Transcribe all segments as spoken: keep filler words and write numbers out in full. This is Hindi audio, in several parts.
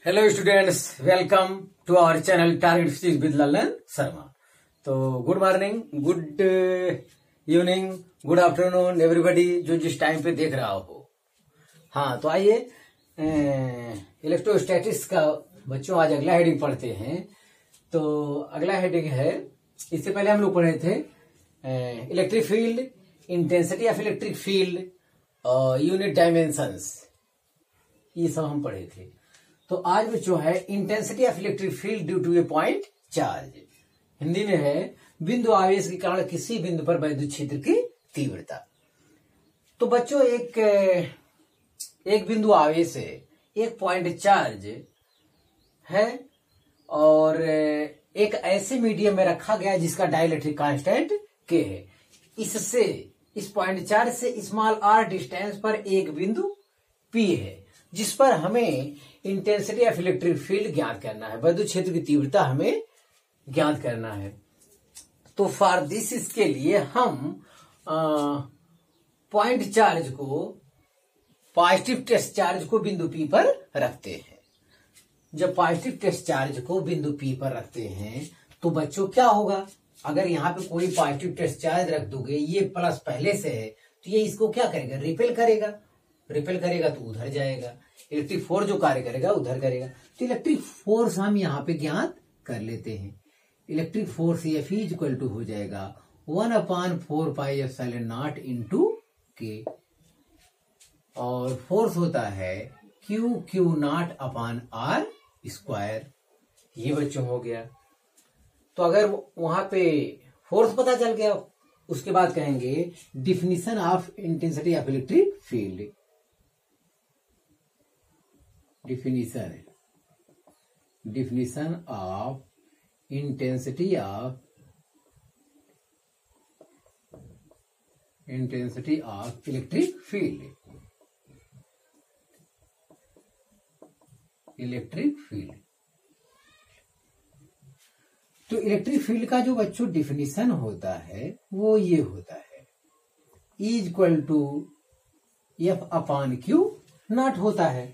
Hello students, welcome to our channel target physics with Lalan Sharma. तो good morning, good evening, good afternoon everybody जो जिस टाइम पे देख रहा हो। हाँ, तो आइए इलेक्ट्रोस्टैटिक्स का बच्चों आज अगला हेडिंग पढ़ते हैं। तो अगला हेडिंग है, इससे पहले हम लोग पढ़े थे electric field, intensity of electric field, unit dimensions, ये सब हम पढ़े थे। तो आज बच्चों है intensity of electric field due to a point charge. Hindi में है बिंदु आवेश के कारण किसी बिंदु पर वैद्युत क्षेत्र की तीव्रता। तो बच्चों एक एक बिंदु आवेश है, एक पॉइंट चार्ज है और एक ऐसे मीडियम में रखा गया जिसका डाइलेक्ट्रिक कांस्टेंट के है। इससे इस पॉइंट चार्ज से स्मॉल आर डिस्टेंस पर एक बिंदु पी है जिस पर हमें इंटेंसिटी ऑफ इलेक्ट्रिक फील्ड ज्ञात करना है, वैद्युत क्षेत्र की तीव्रता हमें ज्ञात करना है। तो फॉर दिस इसके लिए हम पॉइंट चार्ज को, पॉजिटिव टेस्ट चार्ज को बिंदु पी पर रखते हैं। जब पॉजिटिव टेस्ट चार्ज को बिंदु पी पर रखते हैं तो बच्चों क्या होगा, अगर यहाँ पे कोई पॉजिटिव टेस्ट चार्ज रख दोगे, ये प्लस पहले से है तो ये इसको क्या करेगा, रिपेल करेगा। रिपेल करेगा तो उधर जाएगा, इलेक्ट्रिक फोर्स जो कार्य करेगा उधर करेगा। तो इलेक्ट्रिक फोर्स हम यहाँ पे ज्ञात कर लेते हैं। Electric force F is equal to हो जाएगा one upon four pi epsilon naught into K, और फोर्स होता है Q Q naught upon R square. ये बच्चों हो गया। तो अगर वहां पे फोर्स पता चल गया, उसके बाद कहेंगे definition of intensity of electric field. Definition definition of intensity of intensity of electric field. Electric field तो इलेक्ट्रिक फील्ड का जो बच्चों डिफिनीशन होता है वो ये होता है, is equal to F upon Q naught होता है।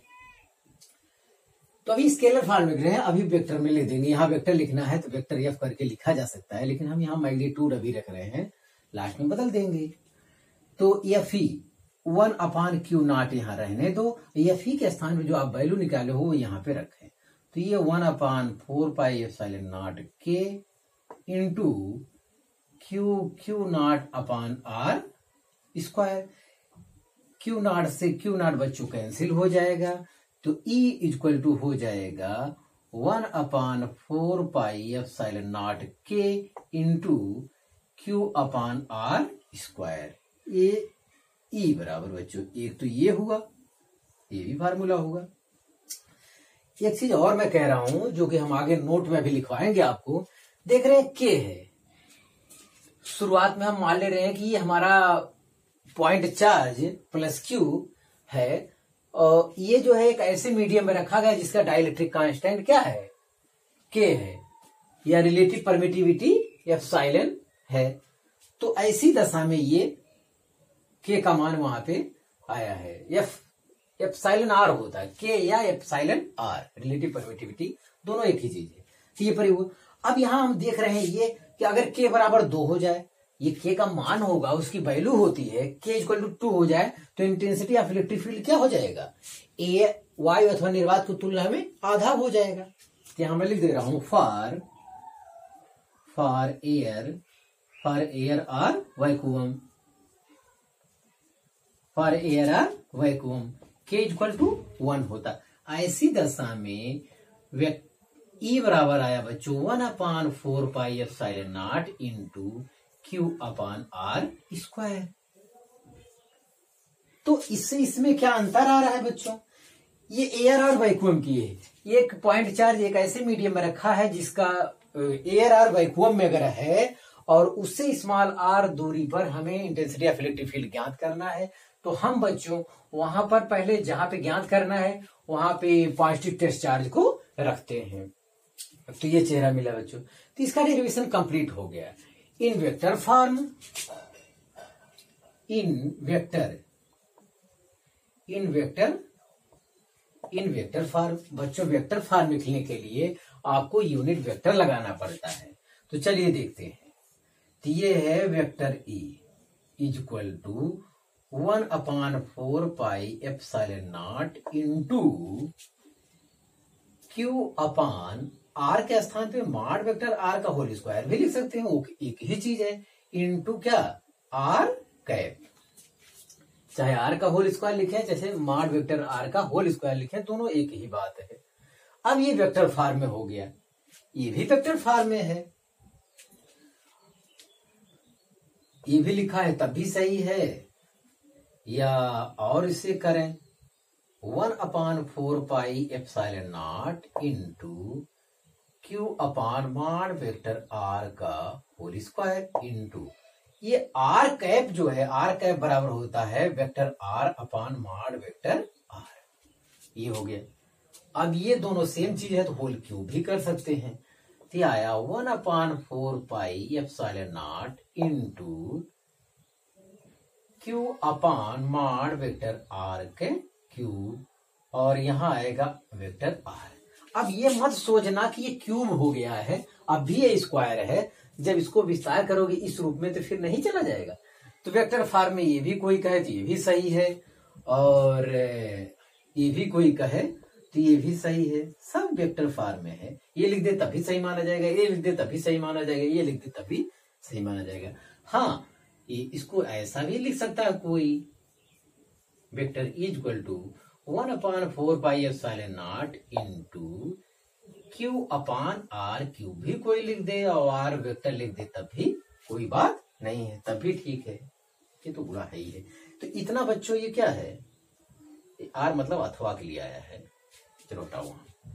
तो अभी स्केलर फॉर्म लिख रहे हैं, अभी वेक्टर में ले देंगे। यहाँ वेक्टर लिखना है तो वेक्टर एफ करके लिखा जा सकता है, लेकिन हम यहाँ मैग्नीट्यूड अभी रख रहे हैं, लास्ट में बदल देंगे। तो F E one upon Q naught यहाँ रहने दो, एफ ई के स्थान पे जो आप वैल्यू निकाले हो वो यहाँ पे रखें। तो ये one upon four pi epsilon naught K into Q Q naught upon R square. Q naught से क्यू नॉट बच्चों कैंसिल हो जाएगा, तो E इक्वल टू हो जाएगा one upon four pi epsilon naught K into Q upon R square. ये E बराबर बच्चों, एक तो ये हुआ, ये भी फार्मूला होगा। एक चीज और मैं कह रहा हूं जो कि हम आगे नोट में भी लिखवाएंगे आपको। देख रहे हैं के है, शुरुआत में हम मान ले रहे हैं कि ये हमारा पॉइंट चार्ज प्लस क्यू है, और ये जो है एक ऐसे मीडियम में रखा गया जिसका डाइलेक्ट्रिक कांस्टेंट क्या है, के है, या रिलेटिव परमिटिविटी एप्सिलॉन है। तो ऐसी दशा में ये के का मान वहां पे आया है। एफ एप्सिलॉन आर होता है, के या एप्सिलॉन आर, रिलेटिव परमिटिविटी दोनों एक ही चीज है। तो ये पर अब यहां हम देख रहे हैं ये कि अगर के बराबर दो हो जाए, ये के का मान होगा, उसकी वैल्यू होती है के इक्वल टू टू हो जाए, तो इंटेंसिटी ऑफ इलेक्ट्रिक फील्ड क्या हो जाएगा, ए वायु अथवा निर्वात की तुलना में आधा हो जाएगा। यहां मैं लिख दे रहा हूं for for air for air or vacuum for air or vacuum K equal to one होता। ऐसी दशा में ई बराबर आया बच्चों one upon four pi epsilon naught into Q upon R square. तो इससे इसमें क्या अंतर आ रहा है बच्चों, ये एयर और वैक्यूम की है। एक पॉइंट चार्ज एक ऐसे मीडियम में रखा है जिसका एयर और वैक्यूम में अगर है, और उससे स्मॉल आर दूरी पर हमें इंटेंसिटी ऑफ इलेक्ट्रिक फील्ड ज्ञात करना है। तो हम बच्चों वहां पर पहले जहां पे ज्ञात करना है वहां पे पॉजिटिव टेस्ट चार्ज को रखते हैं। तो ये चेहरा मिला बच्चों। तो इसका डेरिवेशन कंप्लीट हो गया in vector form. In vector in vector in vector form, बच्चों वेक्टर फॉर्म लिखने के लिए आपको यूनिट वेक्टर लगाना पड़ता है। तो चलिए देखते हैं। तो ये है vector E is equal to one upon four pi epsilon naught into Q upon R के स्थान पे मॉड वेक्टर आर का होल स्क्वायर भी लिख सकते हैं, वो एक ही चीज है, इंटू क्या आर कैप। चाहे आर का होल स्क्वायर लिखे, जैसे मॉड वेक्टर आर का होल स्क्वायर लिखे, दोनों एक ही बात है। अब ये वेक्टर फॉर्म में हो गया, ये भी वेक्टर फॉर्म में है, ये भी लिखा है तब भी सही है। या और इसे करें, one upon four pi epsilon naught into Q upon mod vector R का होल स्क्वायर इंटू ये आर कैप जो है, आर कैप बराबर होता है vector R upon mod vector R. ये हो गया। अब ये दोनों सेम चीज है तो होल क्यूब भी कर सकते हैं। तो आया one upon four pi epsilon naught into Q upon mod vector R के क्यूब, और यहां आएगा वेक्टर आर। अब ये मत सोचना कि ये क्यूब हो गया है, अब भी ये स्क्वायर है, जब इसको विस्तार करोगे इस रूप में तो फिर नहीं चला जाएगा। तो वेक्टर फॉर्म में ये भी कोई कहे तो ये भी सही है, और ये भी कोई कहे तो ये भी सही है, सब वेक्टर फॉर्म में है। ये लिख दे तभी सही माना जाएगा, ये लिख दे तभी सही माना जाएगा, ये लिख दे तभी सही माना जाएगा। हाँ, ये इसको ऐसा भी लिख सकता है कोई, vector is equal to one upon four pi epsilon naught into Q upon R cube भी कोई लिख दे, और आर वेक्टर लिख दे तब भी कोई बात नहीं है, तब भी ठीक है। ये तो बुरा है ही है। तो इतना बच्चों ये क्या है, आर मतलब अथवा के लिए आया है। चलो हटाओ वहां।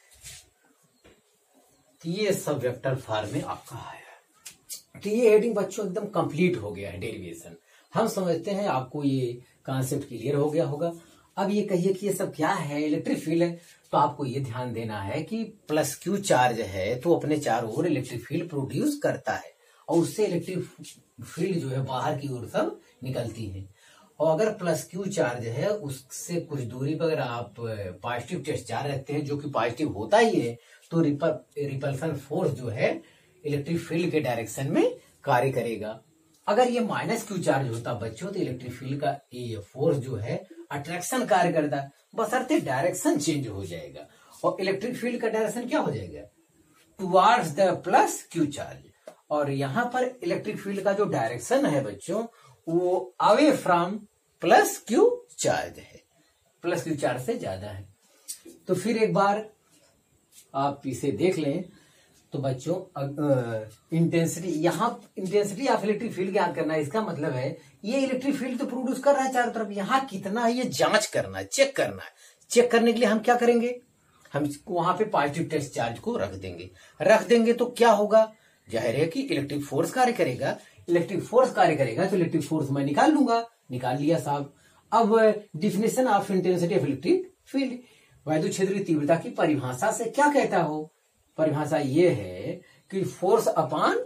तो ये सब वेक्टर फॉर्म में आपका आया। तो ये हेडिंग बच्चों एकदम कंप्लीट हो गया है, डेरिवेशन। हम समझते हैं आपको ये कॉन्सेप्ट क्लियर हो गया होगा। अब ये कहिए कि ये सब क्या है, इलेक्ट्रिक फील्ड है, तो आपको ये ध्यान देना है कि प्लस क्यू चार्ज है तो अपने चारों ओर इलेक्ट्रिक फील्ड प्रोड्यूस करता है, और उससे इलेक्ट्रिक फील्ड जो है बाहर की ओर सब निकलती है। और अगर प्लस क्यू चार्ज है, उससे कुछ दूरी पर अगर आप पॉजिटिव टेस्ट चार्ज रखते हैं, जो कि पॉजिटिव होता ही है, तो रिपल, रिपल्सन फोर्स जो है इलेक्ट्रिक फील्ड के डायरेक्शन में कार्य करेगा। अगर ये माइनस क्यू चार्ज होता बच्चों, तो इलेक्ट्रिक फील्ड का ये फोर्स जो है अट्रैक्शन कार्य करता है, बशर्ते डायरेक्शन चेंज हो जाएगा, और इलेक्ट्रिक फील्ड का डायरेक्शन क्या हो जाएगा, towards the plus Q charge. और यहां पर इलेक्ट्रिक फील्ड का जो डायरेक्शन है बच्चों, वो away from plus Q charge है, प्लस क्यू चार्ज से ज्यादा है। तो फिर एक बार आप इसे देख लें तो बच्चों, इंटेंसिटी, यहाँ इंटेंसिटी ऑफ इलेक्ट्रिक फील्ड ज्ञात करना है। इसका मतलब है ये इलेक्ट्रिक फील्ड तो प्रोड्यूस कर रहा है चारों तरफ, यहाँ कितना है ये जांच करना है, चेक करना है। चेक करने के लिए हम क्या करेंगे, हम वहां पे पॉजिटिव टेस्ट चार्ज को रख देंगे। रख देंगे तो क्या होगा, जाहिर है कि इलेक्ट्रिक फोर्स कार्य करेगा। इलेक्ट्रिक फोर्स कार्य करेगा तो इलेक्ट्रिक फोर्स मैं निकाल लूंगा, निकाल लिया साहब। अब definition of intensity of electric field, वैद्युत क्षेत्र की तीव्रता की परिभाषा से क्या कहता हो, परिभाषा ये है कि force upon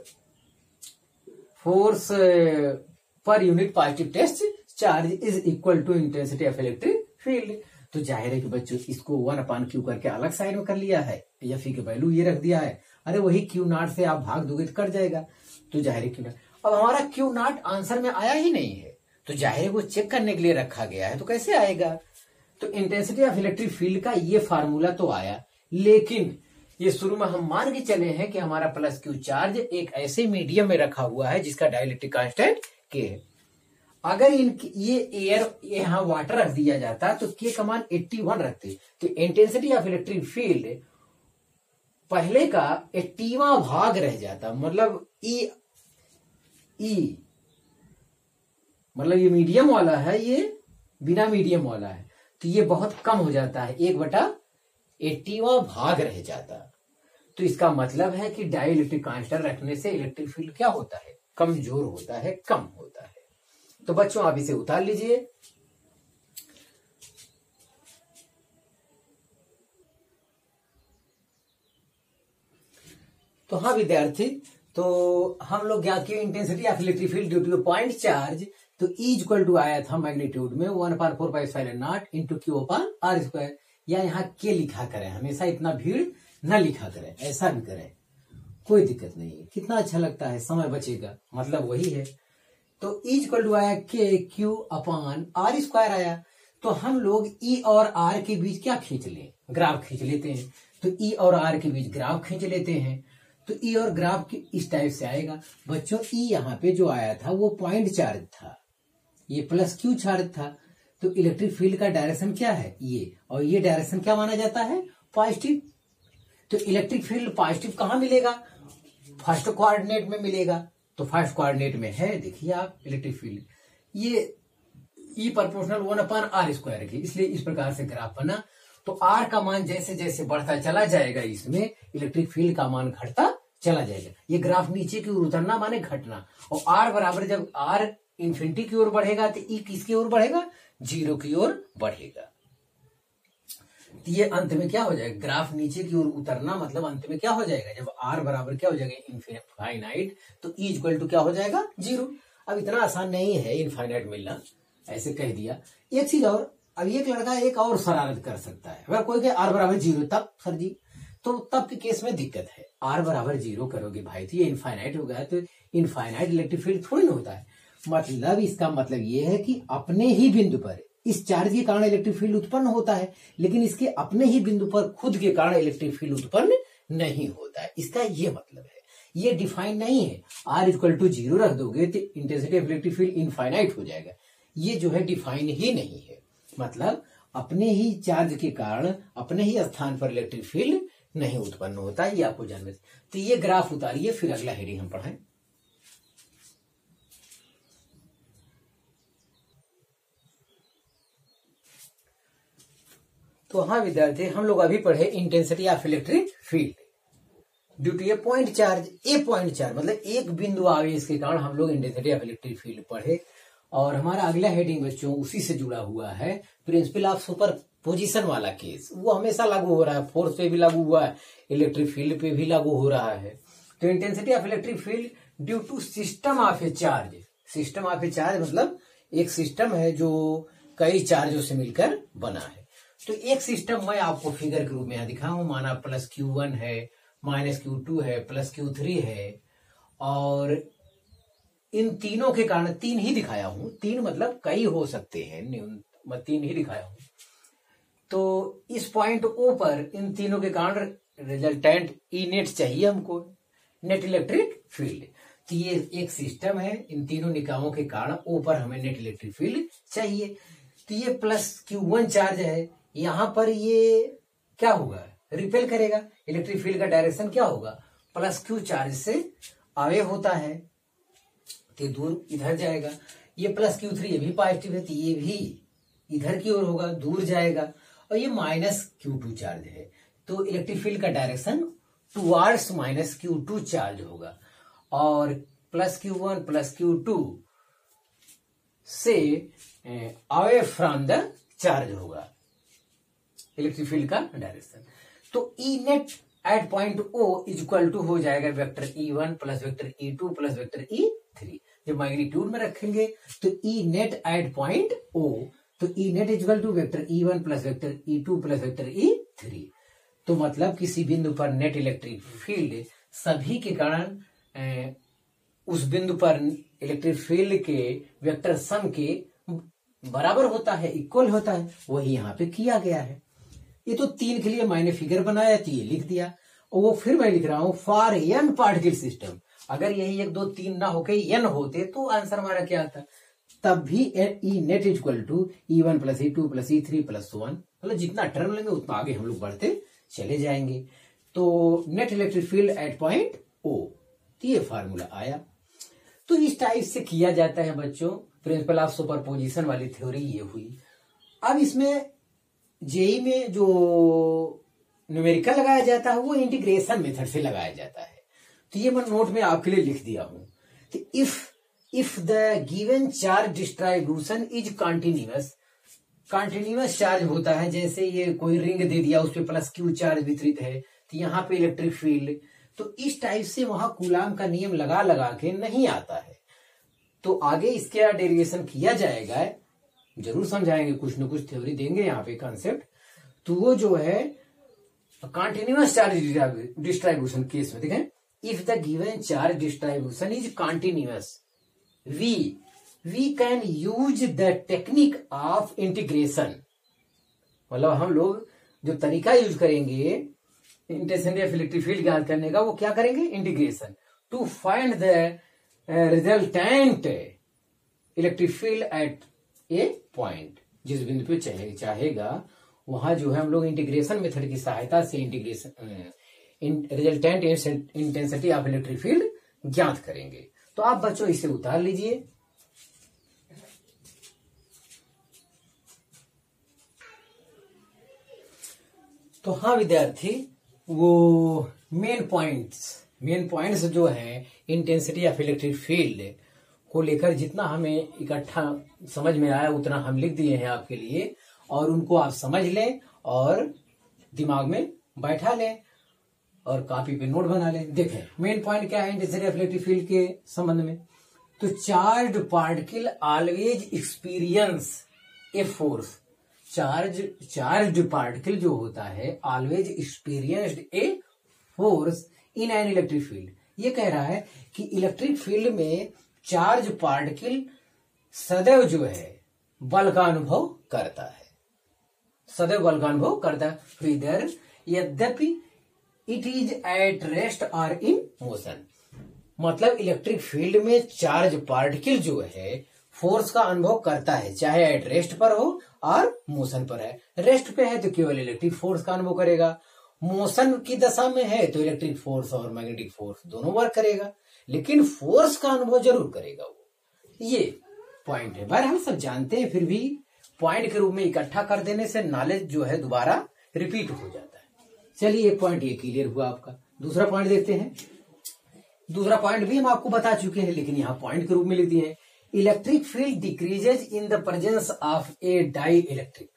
force per unit positive test charge is equal to intensity of electric field. तो जाहिर है कि बच्चों इसको वन अपॉन क्यू करके अलग साइड में कर लिया है, या फी की वैल्यू ये रख दिया है। अरे वही क्यू नॉट से आप भाग दोगे तो कट जाएगा, तो जाहिर है क्यू नॉट। अब हमारा क्यू नॉट आंसर में आया ही नहीं है, तो जाहिर है वो चेक करने के लिए रखा गया है, तो कैसे आएगा। तो इंटेंसिटी ऑफ इलेक्ट्रिक फील्ड का ये फार्मूला तो आया, लेकिन ये शुरू में हम मान के चले हैं कि हमारा प्लस क्यू चार्ज एक ऐसे मीडियम में रखा हुआ है जिसका डाइलेक्ट्रिक कांस्टेंट के है। अगर इन ये एयर यहाँ वाटर रख दिया जाता तो के का मान इक्यासी रखते, तो इंटेंसिटी ऑफ इलेक्ट्रिक फील्ड पहले का अस्सीवां भाग रह जाता। मतलब ई ई मतलब ये मीडियम वाला है, ये बिना मीडियम वाला है, तो ये बहुत कम हो जाता है, एक बटा अस्सीवां भाग रह जाता। तो इसका मतलब है कि डाइलेक्ट्रिक कांस्टेंट रखने से इलेक्ट्रिक फील्ड क्या होता है, कमजोर होता है, कम होता है। तो बच्चों आप इसे उतार लीजिए। तो हाँ विद्यार्थी, तो हम लोग ज्ञात किए intensity of electric field due to point charge. तो ई इक्वल टू आया था मैग्नीट्यूड में one upon four pi epsilon naught into Q upon r square. या यहाँ के लिखा करें, हमेशा इतना भीड़ न लिखा करें, ऐसा भी करें, कोई दिक्कत नहीं है। कितना अच्छा लगता है, समय बचेगा, मतलब वही है। तो ई इक्वल टू आया के क्यू अपान आर स्क्वायर आया। तो हम लोग ई और आर के बीच क्या खींच लें, ग्राफ खींच लेते हैं। तो ई और आर के बीच ग्राफ खींच लेते हैं। तो ई और ग्राफ इस टाइप से आएगा बच्चों। ई यहाँ पे जो आया था वो पॉइंट चार्ज था, ये प्लस क्यू चार्ज था। तो इलेक्ट्रिक फील्ड का डायरेक्शन क्या है, ये, और ये डायरेक्शन क्या माना जाता है, पॉजिटिव। तो इलेक्ट्रिक फील्ड पॉजिटिव कहाँ मिलेगा, फर्स्ट कोऑर्डिनेट में मिलेगा। तो फर्स्ट कोऑर्डिनेट में है, देखिए आप, इलेक्ट्रिक फील्ड ये E proportional one upon R square की, इसलिए इस प्रकार से ग्राफ बना। तो आर का मान जैसे जैसे बढ़ता चला जाएगा, इसमें इलेक्ट्रिक फील्ड का मान घटता चला जाएगा। ये ग्राफ नीचे की ओर उतरना माने घटना। और आर बराबर जब आर इन्फिनिटी की ओर बढ़ेगा तो ई किसकी ओर बढ़ेगा, जीरो की ओर बढ़ेगा। तो ये अंत में क्या हो जाएगा, ग्राफ नीचे की ओर उतरना मतलब अंत में क्या हो जाएगा, जब आर बराबर क्या हो जाएगा, इनफाइनाइट, तो ई इक्वल टू क्या हो जाएगा, जीरो। अब इतना आसान नहीं है इनफाइनाइट मिलना, ऐसे कह दिया। एक चीज और, अब एक लड़का एक और शरारत कर सकता है, अगर कोई कहे आर बराबर जीरो, तब सर जी, तो तब के केस में दिक्कत है। आर बराबर जीरो करोगे भाई तो ये इनफाइनाइट हो गया, तो इनफाइनाइट इलेक्ट्रिक फील्ड थोड़ी ना होता है। मतलब इसका मतलब ये है कि अपने ही बिंदु पर इस चार्ज के कारण इलेक्ट्रिक फील्ड उत्पन्न होता है, लेकिन इसके अपने ही बिंदु पर खुद के कारण इलेक्ट्रिक फील्ड उत्पन्न नहीं होता है, इसका ये मतलब है। ये डिफाइन नहीं है। आर इक्वल टू जीरो रख दोगे तो intensity of electric field infinite हो जाएगा, ये जो है डिफाइन ही नहीं है। मतलब अपने ही चार्ज के कारण अपने ही स्थान पर इलेक्ट्रिक फील्ड नहीं उत्पन्न होता है, ये आपको जानना। तो ये ग्राफ उतारिए, फिर अगला हेडिंग हम पढ़ें। तो हाँ विद्यार्थी, हम लोग अभी पढ़े intensity of electric field due to a point charge. A point charge मतलब एक बिंदु आवेश के कारण हम लोग इंटेंसिटी ऑफ इलेक्ट्रिक फील्ड पढ़े। और हमारा अगला हेडिंग बच्चों उसी से जुड़ा हुआ है, प्रिंसिपल ऑफ सुपर पोजिशन वाला केस। वो हमेशा लागू हो रहा है, फोर्स पे भी लागू हुआ है, इलेक्ट्रिक फील्ड पे भी लागू हो रहा है। तो intensity of electric field due to system of a charge. System of a charge मतलब एक सिस्टम है जो कई चार्जों से मिलकर बना है। तो एक सिस्टम मैं आपको फिगर के रूप में यहां दिखाऊं, माना प्लस क्यू वन है, माइनस क्यू टू है, प्लस क्यू थ्री है, और इन तीनों के कारण, तीन ही दिखाया हूं, तीन मतलब कई हो सकते हैं, मैं तीन ही दिखाया हूं। तो इस पॉइंट ओ पर इन तीनों के कारण रिजल्टेंट ई नेट चाहिए हमको, नेट इलेक्ट्रिक फील्ड। तो ये एक सिस्टम है, इन तीनों निकायों के कारण ओ पर हमें नेट इलेक्ट्रिक फील्ड चाहिए। तो ये प्लस क्यू वन चार्ज है, यहां पर ये क्या होगा, रिपेल करेगा। इलेक्ट्रिक फील्ड का डायरेक्शन क्या होगा, प्लस क्यू चार्ज से अवे होता है, तो दूर इधर जाएगा। ये प्लस क्यू थ्री, ये भी पॉजिटिव है, तो ये भी इधर की ओर होगा, दूर जाएगा। और ये माइनस क्यू टू चार्ज है, तो इलेक्ट्रिक फील्ड का direction towards minus Q two charge होगा। और plus Q one plus Q two से अवे फ्रॉम द चार्ज होगा इलेक्ट्रिक फील्ड का डायरेक्शन। तो E net at point O is equal to हो जाएगा vector E one plus vector E two plus vector E three. जब मैग्नीट्यूड में रखेंगे तो E net at point O, तो E net is equal to vector E one plus vector E two plus vector E three. तो मतलब किसी बिंदु पर नेट इलेक्ट्रिक फील्ड सभी के कारण उस बिंदु पर इलेक्ट्रिक फील्ड के वेक्टर सम के बराबर होता है, इक्वल होता है, वही यहाँ पे किया गया है। ये तो तीन के लिए मैंने फिगर बनाया तो ये लिख दिया, और वो फिर मैं लिख रहा हूं फॉर एन पार्टिकल सिस्टम। अगर यही एक दो तीन ना होके एन होते तो आंसर हमारा क्या आता, तब भी E net is equal to E one plus E two plus E three plus one, मतलब जितना टर्म लेंगे उतना आगे हम लोग बढ़ते चले जाएंगे। तो net electric field at point O, तो ये फार्मूला आया। तो इस टाइप से किया जाता है बच्चों, प्रिंसिपल ऑफ सुपरपोजिशन वाली थ्योरी ये हुई। अब इसमें जेई में जो न्यूमेरिकल लगाया जाता है वो इंटीग्रेशन मेथड से लगाया जाता है। तो ये मैं नोट में आपके लिए लिख दिया हूं। तो if if the given charge distribution is continuous, continuous charge होता है, जैसे ये कोई रिंग दे दिया उस पर प्लस क्यू चार्ज वितरित है, तो यहाँ पे इलेक्ट्रिक फील्ड, तो इस टाइप से वहां कूलाम का नियम लगा लगा के नहीं आता है। तो आगे इसके डेरिवेशन किया जाएगा, जरूर समझाएंगे, कुछ न कुछ थ्योरी देंगे यहाँ पे कंसेप्ट। तो वो जो है कंटिन्यूअस चार्ज डिस्ट्रीब्यूशन केस में देखें, if the given charge distribution is continuous we we can use the technique of integration. मतलब हम लोग जो तरीका यूज करेंगे इंटेंसिटी ऑफ इलेक्ट्रिक फील्ड ज्ञात करने का, वो क्या करेंगे, integration, to find the resultant electric field at a point. जिस बिंदु पे चाहे, चाहेगा वहां जो है हम लोग इंटीग्रेशन मेथड की सहायता से integration resultant intensity of electric field ज्ञात करेंगे। तो आप बच्चों इसे उतार लीजिए। तो हाँ विद्यार्थी, वो मेन पॉइंट्स मेन पॉइंट्स जो है इंटेंसिटी ऑफ इलेक्ट्रिक फील्ड को लेकर जितना हमें इकट्ठा समझ में आया उतना हम लिख दिए हैं आपके लिए, और उनको आप समझ लें और दिमाग में बैठा लें और कॉपी पे नोट बना लें। देखें मेन पॉइंट क्या है इंटेंसिटी ऑफ इलेक्ट्रिक फील्ड के संबंध में। तो charge particle always experience a force, charge charge particle जो होता है always experienced a force in an electric field. ये कह रहा है कि इलेक्ट्रिक फील्ड में चार्ज पार्टिकल सदैव जो है बल का अनुभव करता है, सदैव बल का अनुभव करता है। फिर यद्यपि इट इज एट रेस्ट और इन मोशन, मतलब इलेक्ट्रिक फील्ड में चार्ज पार्टिकल जो है फोर्स का अनुभव करता है, चाहे एट रेस्ट पर हो और मोशन पर है। रेस्ट पे है तो केवल इलेक्ट्रिक फोर्स का अनुभव करेगा, मोशन की दशा में है तो इलेक्ट्रिक फोर्स और मैग्नेटिक फोर्स दोनों वर्क करेगा, लेकिन फोर्स का अनुभव जरूर करेगा वो। ये पॉइंट है। बार हम सब जानते हैं, फिर भी पॉइंट के रूप में इकट्ठा कर देने से नॉलेज जो है दोबारा रिपीट हो जाता है। चलिए एक पॉइंट ये क्लियर हुआ आपका। दूसरा पॉइंट देखते हैं। दूसरा पॉइंट भी हम आपको बता चुके हैं, लेकिन यहाँ पॉइंट के रूप में लिख दिए हैं। Electric field decreases in the presence of a dielectric.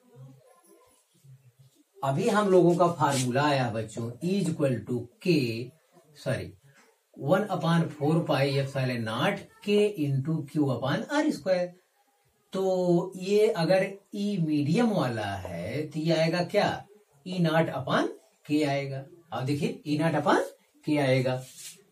अभी हम लोगों का फार्मूला आया बच्चों, is equal to K sorry one upon four pi epsilon naught K into Q upon R square. तो ये अगर ई मीडियम वाला है तो ये आएगा क्या, ई नॉट अपान के आएगा। अब देखिए ई नॉट अपान के आएगा।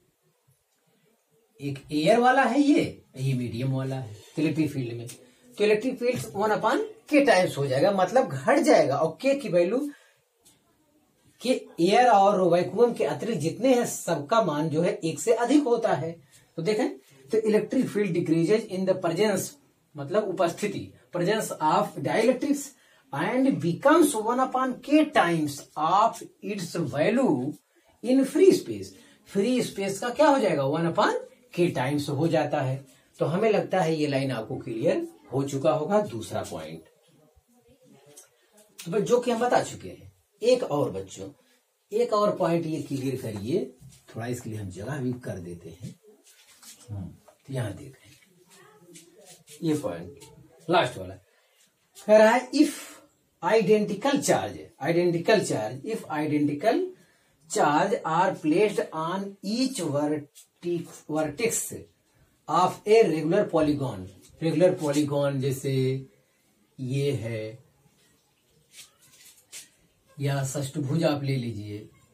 एक एयर वाला है, ये ये मीडियम वाला है इलेक्ट्रिक फील्ड में। तो इलेक्ट्रिक फील्ड वन अपान के टाइम्स हो जाएगा, मतलब घट जाएगा। और के की वैल्यू कि एयर और वैक्यूम के अतिरिक्त जितने हैं सबका मान जो है एक से अधिक होता है। तो देखें, तो electric field decreases in the presence, मतलब उपस्थिति, presence of dielectrics and becomes one upon K times of its value in free space. Free space का क्या हो जाएगा, वन अपॉन के टाइम्स हो जाता है। तो हमें लगता है ये लाइन आपको क्लियर हो चुका होगा। दूसरा पॉइंट तो जो कि हम बता चुके हैं। एक और बच्चों, एक और पॉइंट ये क्लियर करिए, थोड़ा इसके लिए हम जगह भी कर देते हैं। तो यहां देखें ये पॉइंट लास्ट वाला कह रहा है, if identical charge identical charge if identical charge are placed on each vertex of a regular polygon. Regular polygon जैसे ये है, या षष्टभुज आप ले लीजिए,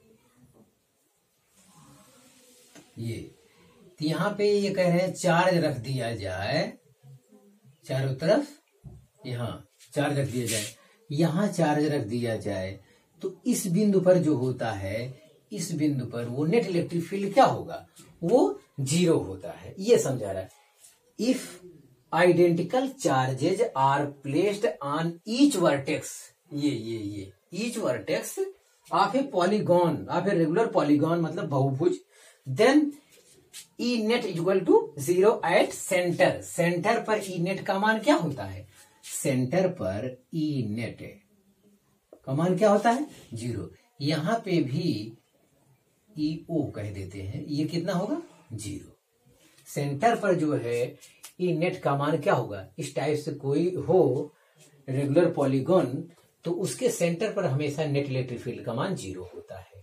ये तो यहां पे ये कह रहे हैं चार्ज रख दिया जाए चारों तरफ, यहां चार्ज रख दिया जाए, यहां चार्ज रख दिया जाए, तो इस बिंदु पर जो होता है, इस बिंदु पर वो नेट इलेक्ट्रिक फील्ड क्या होगा, वो जीरो होता है। ये समझा रहा है। If identical charges are placed on each vertex, ये ये ये each vertex of a polygon of a regular polygon मतलब बहुभुज, then E net equal to zero at centre. Centre पर ई नेट का मान क्या होता है, सेंटर पर ई नेट का मान क्या होता है, जीरो। यहां पे भी ई ओ कह देते हैं, ये कितना होगा, जीरो। सेंटर पर जो है ई नेट का मान क्या होगा, इस टाइप से कोई हो रेगुलर पॉलीगॉन तो उसके सेंटर पर हमेशा नेट इलेक्ट्रिक फील्ड का मान जीरो होता है।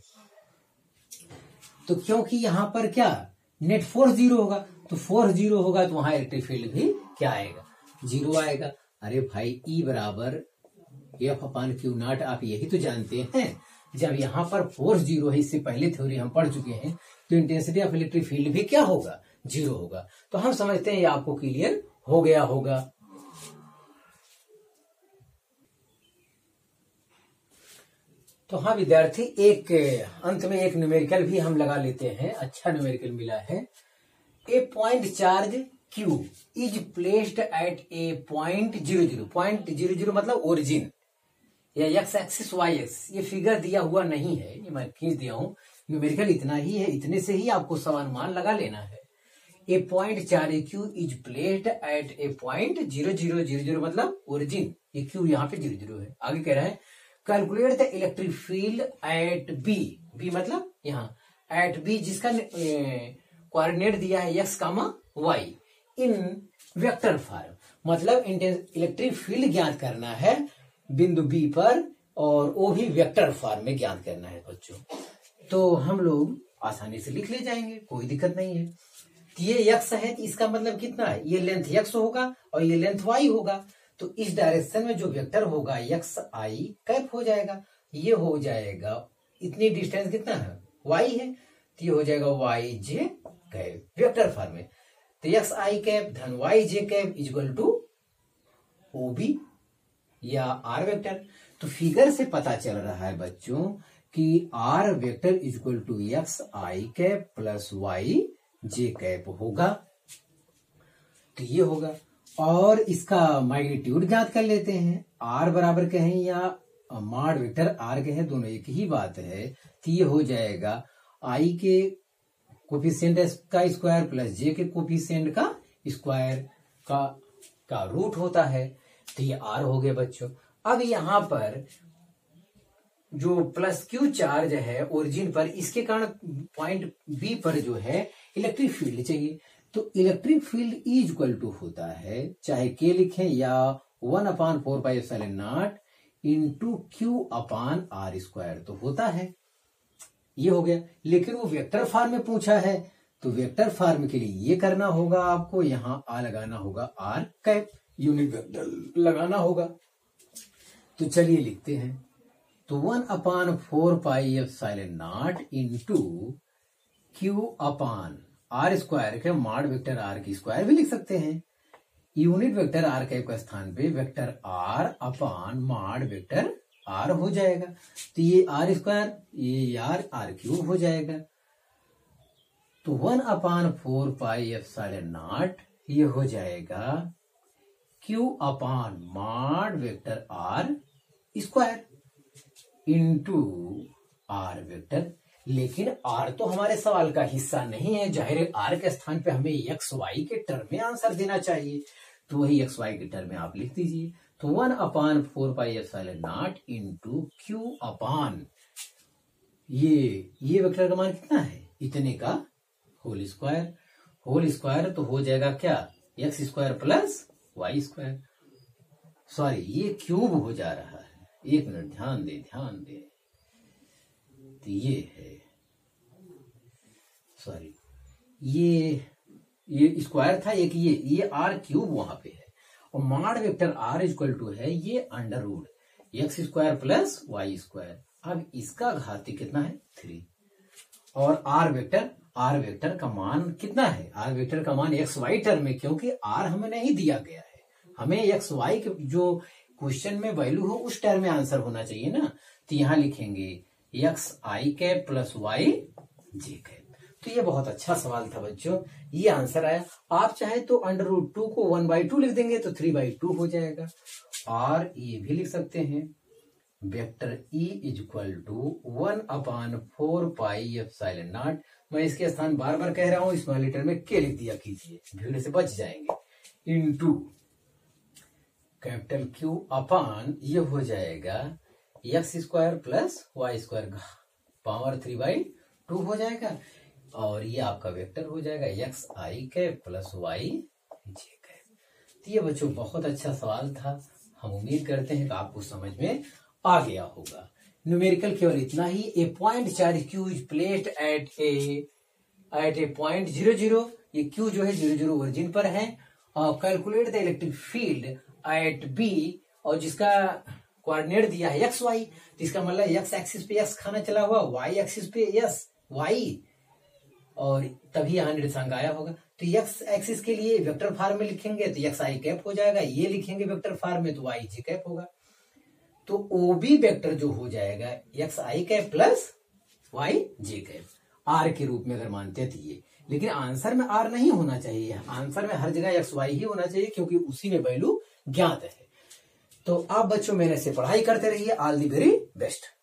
तो क्योंकि यहां पर क्या नेट फोर्स जीरो होगा, तो फोर्स जीरो होगा तो वहां इलेक्ट्रिक फील्ड भी क्या आएगा, जीरो आएगा। अरे भाई ई बराबर एफ अपान क्यू नॉट, आप यही तो जानते हैं जब यहाँ पर फोर्स जीरो है, इससे पहले थ्योरी हम पढ़ चुके हैं, तो इंटेंसिटी ऑफ इलेक्ट्रिक फील्ड भी क्या होगा, जीरो होगा। तो हम समझते हैं ये आपको क्लियर हो गया होगा। तो हाँ विद्यार्थी, एक अंत में एक न्यूमेरिकल भी हम लगा लेते हैं, अच्छा न्यूमेरिकल मिला है। A point charge Q is placed at a point zero zero, point zero zero मतलब ओरिजिन या एक्स एक्सिस वाई एक्स, ये फिगर दिया हुआ नहीं है, ये मैं खींच दिया हूं, न्यूमेरिकल इतना ही है, इतने से ही आपको सवानुमान लगा लेना है। A point charge Q is placed at a point zero zero zero zero मतलब ओरिजिन, ये Q यहाँ पे जीरो जीरो है। आगे कह रहा है calculate the electric field at B, B मतलब यहाँ एट बी जिसका कोऑर्डिनेट दिया है X comma Y in vector form, मतलब इलेक्ट्रिक फील्ड ज्ञात करना है बिंदु बी पर और वो भी वेक्टर फॉर्म में ज्ञात करना है बच्चों। तो हम लोग आसानी से लिख ले जाएंगे, कोई दिक्कत नहीं है। ये एक्स है, इसका मतलब कितना है, ये लेंथ एक्स होगा और ये लेंथ वाई होगा, तो इस डायरेक्शन में जो वेक्टर होगा एक्स आई कैप हो जाएगा, ये हो जाएगा इतनी डिस्टेंस कितना है वाई है, तो ये हो जाएगा Y J cap vector form में। तो एक्स आई कैप धन Y J cap equal to O B या आर वेक्टर। तो फिगर से पता चल रहा है बच्चों कि R vector equal to X I cap plus Y J cap होगा, तो ये होगा। और इसका मैग्नीट्यूड ज्ञात कर लेते हैं, आर बराबर कहें या मॉड वेक्टर आर कहें, दोनों एक ही बात है। तो ये हो जाएगा आई के कोफिशिएंट का स्क्वायर प्लस जे के कोफिशिएंट का स्क्वायर का का रूट होता है, तो ये आर हो गया बच्चों। अब यहां पर जो प्लस क्यू चार्ज है ओरिजिन पर, इसके कारण पॉइंट बी पर जो है इलेक्ट्रिक फील्ड चाहिए, तो electric field is equal to होता है, चाहे के लिखें या one upon four pi epsilon naught into Q upon R square, तो होता है, ये हो गया। लेकिन वो वेक्टर फॉर्म में पूछा है, तो वेक्टर फॉर्म के लिए ये करना होगा आपको, यहां आ लगाना होगा आर कैप, यूनिट वेक्टर लगाना होगा। तो चलिए लिखते हैं, तो one upon four pi epsilon naught into Q upon R square के मॉड वेक्टर आर की स्क्वायर भी लिख सकते हैं, यूनिट वेक्टर आर कैप का स्थान पे vector R upon mod vector R हो जाएगा, तो ये आर स्क्वायर ये आर आर क्यूब हो जाएगा। तो one upon four pi epsilon naught ये हो जाएगा Q upon mod vector R square into R vector. लेकिन आर तो हमारे सवाल का हिस्सा नहीं है, जाहिर है आर के स्थान पे हमें एक्स वाई के टर्म में आंसर देना चाहिए, तो वही एक्स वाई के टर्म में आप लिख दीजिए। तो one upon four pi epsilon naught into Q upon ये ये वेक्टर का मान कितना है, इतने का होल स्क्वायर, होल स्क्वायर तो हो जाएगा क्या, X square plus Y square, sorry ये क्यूब हो जा रहा है, एक मिनट ध्यान दे ध्यान दे, तो ये है सॉरी ये ये स्क्वायर था एक, ये ये आर क्यूब वहां पे है, और mod vector R equal to है ये under root X square plus Y square. अब इसका घाती कितना है थ्री, और आर वेक्टर आर वेक्टर का मान कितना है, आर वेक्टर का मान एक्स वाई टर्म में, क्योंकि आर हमें नहीं दिया गया है, हमें एक्स वाई के जो क्वेश्चन में वैल्यू हो उस टर्म में आंसर होना चाहिए ना। तो यहां लिखेंगे X I cap plus Y J cap. तो ये बहुत अच्छा सवाल था बच्चों, ये आंसर आया। आप चाहे तो अंडर रूट टू को वन बाई टू लिख देंगे तो थ्री बाई टू हो जाएगा, और ये भी लिख सकते हैं vector E is equal to one upon four pi epsilon naught, मैं इसके स्थान बार बार कह रहा हूं, स्मॉल लेटर में के लिख दिया कीजिए, भीड़ से बच जाएंगे, इनटू कैपिटल क्यू अपान ये हो जाएगा X square plus Y square power three by two हो जाएगा, और ये आपका वेक्टर हो जाएगा X I cap plus Y J cap. तो ये बच्चों बहुत अच्छा सवाल था, हम उम्मीद करते हैं कि आपको समझ में आ गया होगा। न्यूमेरिकल केवल इतना ही, a point charge Q is placed at a at a point zero zero, ये क्यू जो है जीरो जीरो ओरिजिन पर है, और calculate the electric field at B, और जिसका कोऑर्डिनेट दिया है एक्स वाई, तो इसका मतलब एक्स एक्सिस पे एक्स खाना चला हुआ, वाई एक्सिस पे यस वाई, और तभी यहाँ निर्देशांक आया होगा। तो एक्स एक्सिस के लिए वेक्टर फॉर्म में लिखेंगे तो एक्स आई कैप हो जाएगा, ये लिखेंगे वेक्टर फॉर्म में तो वाई जी कैप होगा। तो ओबी वेक्टर जो हो जाएगा X I cap plus Y J cap, R के रूप में अगर मानते हैं तो ये। लेकिन आंसर में आर नहीं होना चाहिए, आंसर में हर जगह एक्स वाई ही होना चाहिए, क्योंकि उसी में वैल्यू ज्ञात है। तो आप बच्चों मेहनत से पढ़ाई करते रहिए। All the very best.